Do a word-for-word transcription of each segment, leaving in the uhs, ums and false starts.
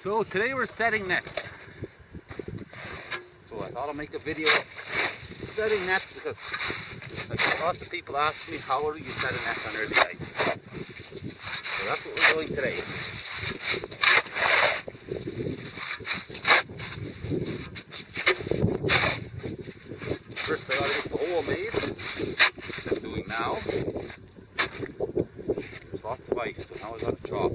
So today we're setting nets. So I thought I'll make a video of setting nets because like, lots of people ask me how do you set a net under the ice. So that's what we're doing today. First I gotta get the hole made, which I'm doing now. There's lots of ice, so now I gotta chop.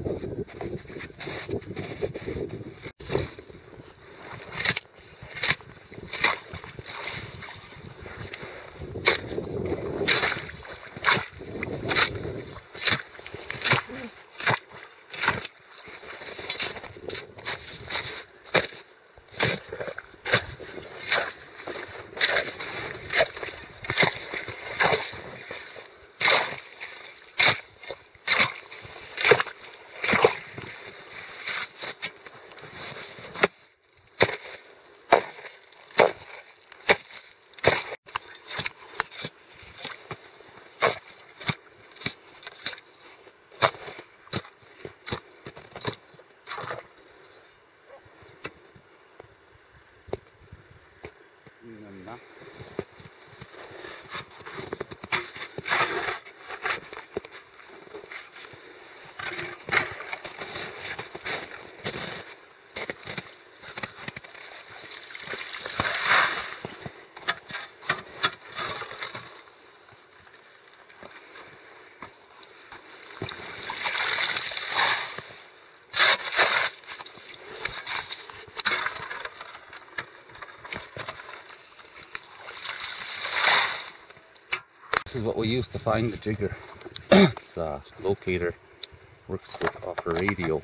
This is what we use to find the jigger. It's a locator, works with off a radio.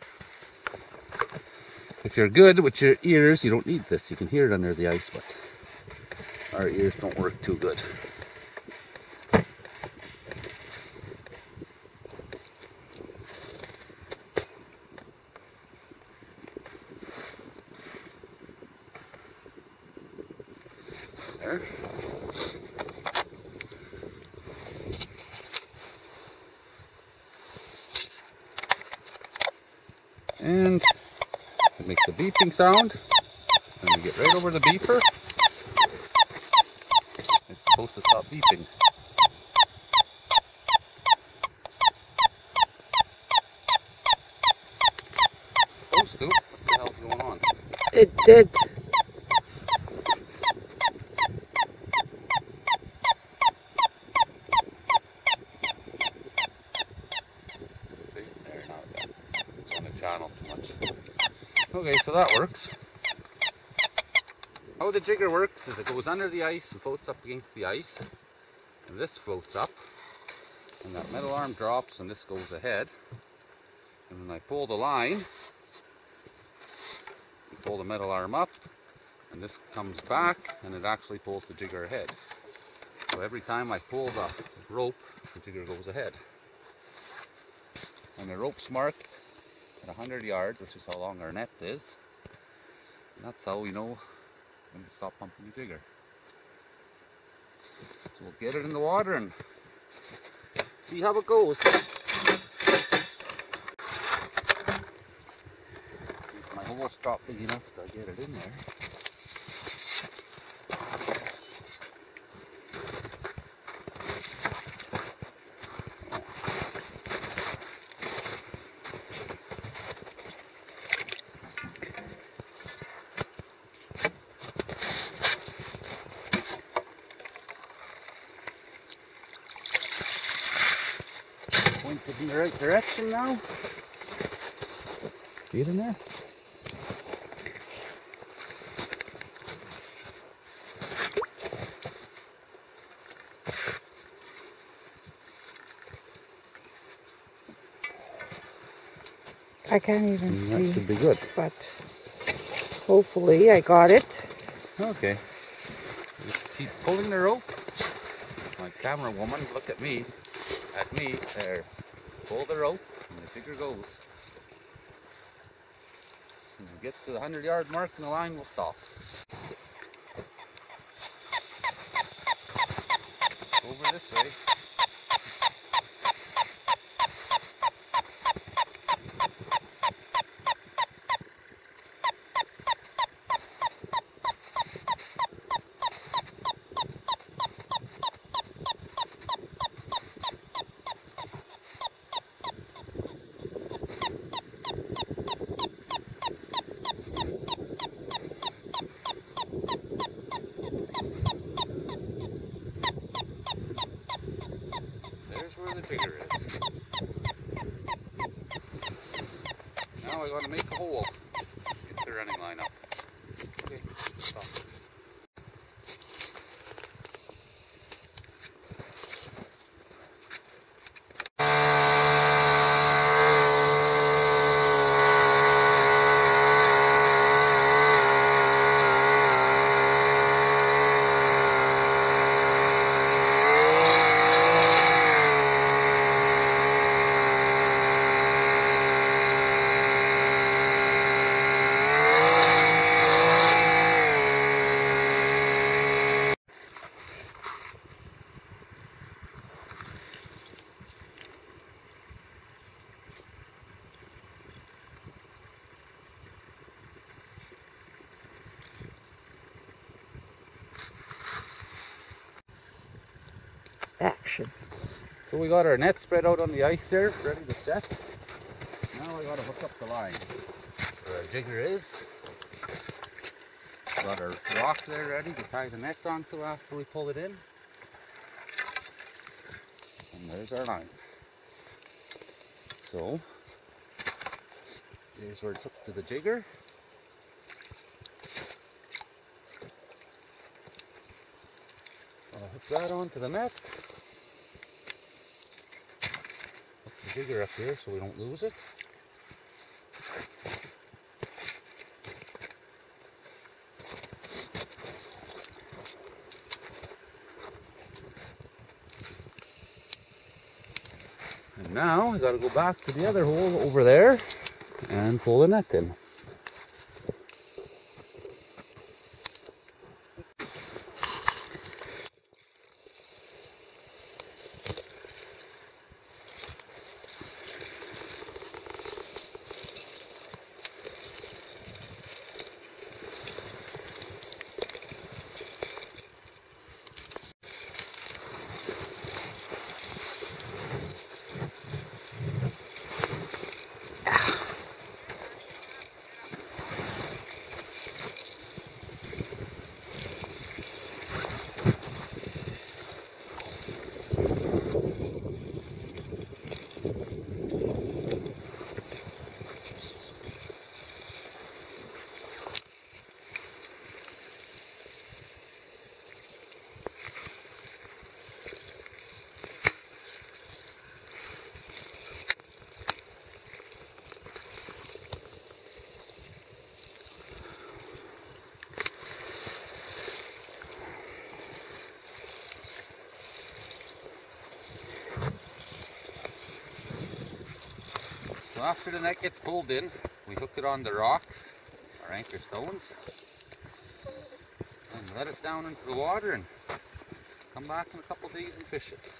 If you're good with your ears, you don't need this. You can hear it under the ice, but our ears don't work too good. There. And it makes a beeping sound, and you get right over the beeper. It's supposed to stop beeping. It's supposed to. What the hell's going on? It did. Channel too much. Okay, so that works. How the jigger works is it goes under the ice and floats up against the ice, and this floats up, and that metal arm drops, and this goes ahead. And when I pull the line, you pull the metal arm up, and this comes back, and it actually pulls the jigger ahead. So every time I pull the rope, the jigger goes ahead. And the rope's marked at one hundred yards, which is how long our net is. And that's how we know when to stop pumping the jigger. So we'll get it in the water and see how it goes. See if my hole's dropped big enough to get it in there. Pointed in the right direction now. See it in there? I can't even Mm, see. that should be good. But hopefully I got it. Okay. Just keep pulling the rope. My camera woman, look at me. At me, there. Pull the rope, and the jigger goes. When we get to the hundred yard mark, and the line will stop. Over this way. hole. Get the running line up. Okay, stop. Action. So we got our net spread out on the ice there, ready to set. Now I gotta hook up the line. Where our jigger is. Got our rock there ready to tie the net onto after we pull it in. And there's our line. So, here's where it's hooked to the jigger. I'll hook that onto the net. Hook the jigger up here so we don't lose it. And now I got to go back to the other hole over there and pull the net in. So after the net gets pulled in, we hook it on the rocks, our anchor stones, and let it down into the water and come back in a couple of days and fish it.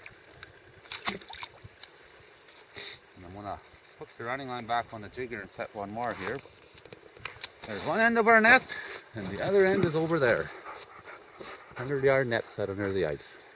And I'm going to hook the running line back on the jigger and set one more here. There's one end of our net and the other end is over there, under the our net set under the ice.